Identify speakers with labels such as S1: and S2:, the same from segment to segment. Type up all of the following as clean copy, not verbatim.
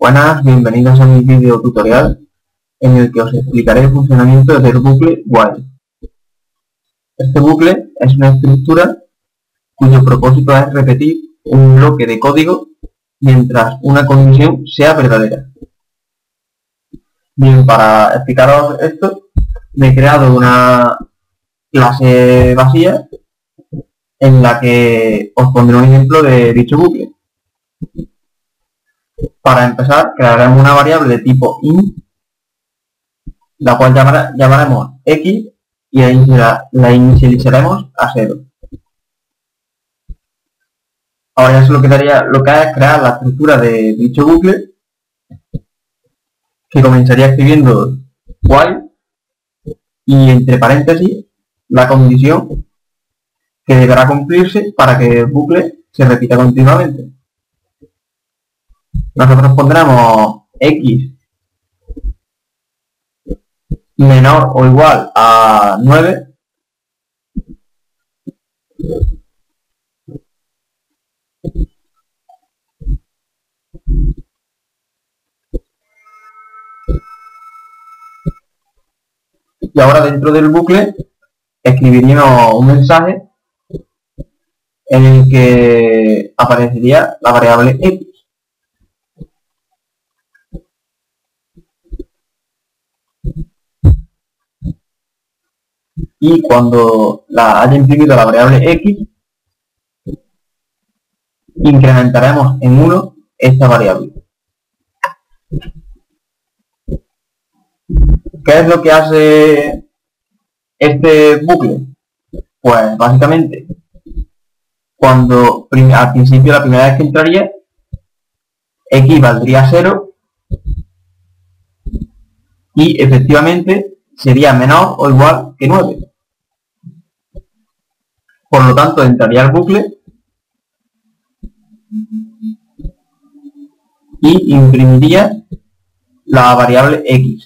S1: Buenas, bienvenidos a mi video tutorial en el que os explicaré el funcionamiento del bucle while. Este bucle es una estructura cuyo propósito es repetir un bloque de código mientras una condición sea verdadera. Bien, para explicaros esto, me he creado una clase vacía en la que os pondré un ejemplo de dicho bucle. Para empezar, crearemos una variable de tipo int, la cual llamaremos x y ahí la inicializaremos a 0. Ahora ya solo quedaría lo que es crear la estructura de dicho bucle, que comenzaría escribiendo while y entre paréntesis la condición que deberá cumplirse para que el bucle se repita continuamente. Nosotros pondremos x menor o igual a 9 y ahora dentro del bucle escribiríamos un mensaje en el que aparecería la variable x. Y cuando haya imprimido la variable x, incrementaremos en 1 esta variable. ¿Qué es lo que hace este bucle? Pues básicamente, cuando al principio, la primera vez que entraría, x valdría 0 y efectivamente sería menor o igual que 9. Por lo tanto, entraría al bucle y imprimiría la variable x.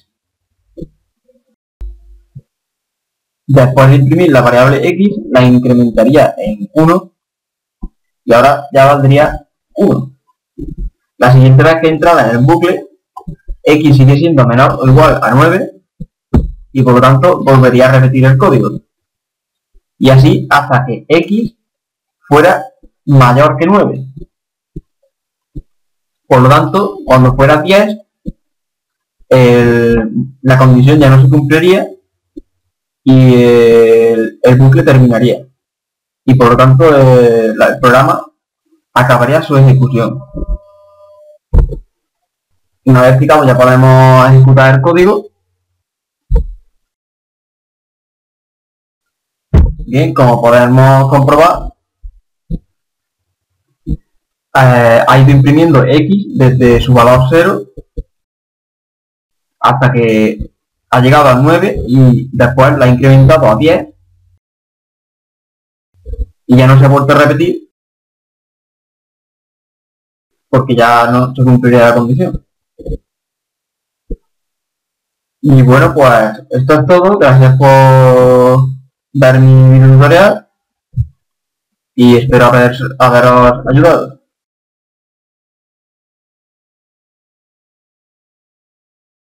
S1: Después de imprimir la variable x, la incrementaría en 1 y ahora ya valdría 1. La siguiente vez que entrara en el bucle, x sigue siendo menor o igual a 9 y por lo tanto volvería a repetir el código. Y así hasta que x fuera mayor que 9. Por lo tanto, cuando fuera 10, la condición ya no se cumpliría y el bucle terminaría. Y por lo tanto, el programa acabaría su ejecución. Una vez explicado, ya podemos ejecutar el código. Bien, como podemos comprobar, ha ido imprimiendo x desde su valor 0 hasta que ha llegado a 9 y después la ha incrementado a 10 y ya no se ha vuelto a repetir porque ya no se cumpliría la condición. Y bueno, pues esto es todo. Gracias por ver mi video tutorial y espero haberos ayudado.